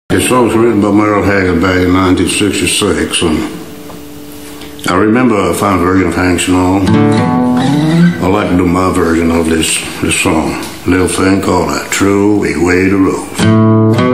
This song was written by Merle Haggard back in 1966, and I remember a fine version of Hank Snow. I'd like to do my version of this song, a little thing called I Threw Away the Rose.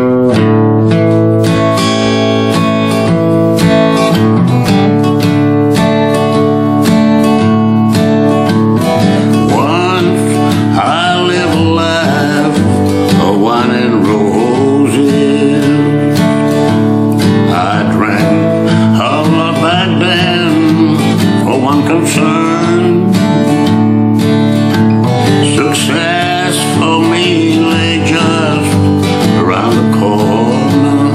Success for me lay just around the corner.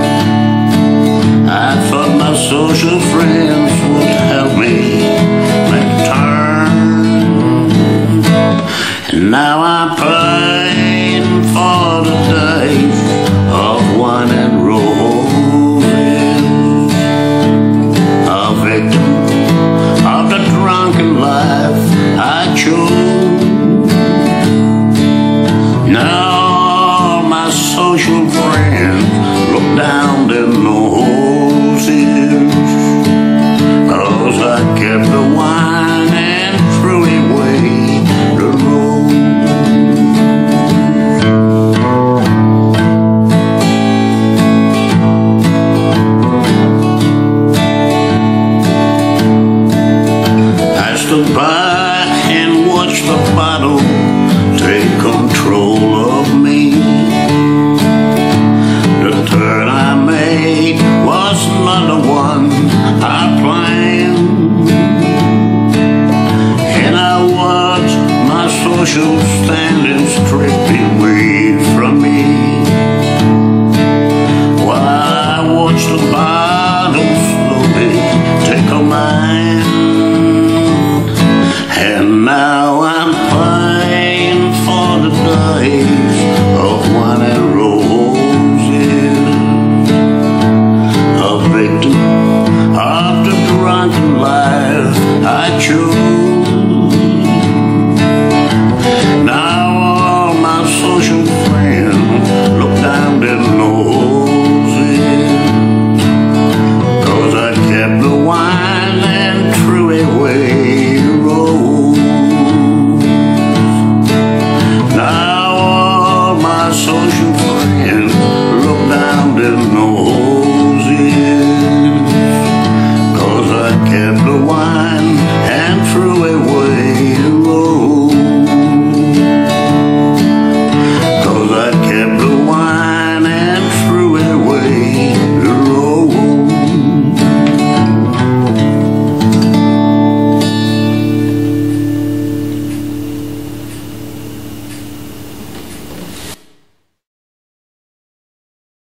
I thought my social friends would help me make a turn, and now I'm paying for the days of wine and roses, a victim of the drunken life I chose. Now all my social friends look down their noses, 'cause I kept the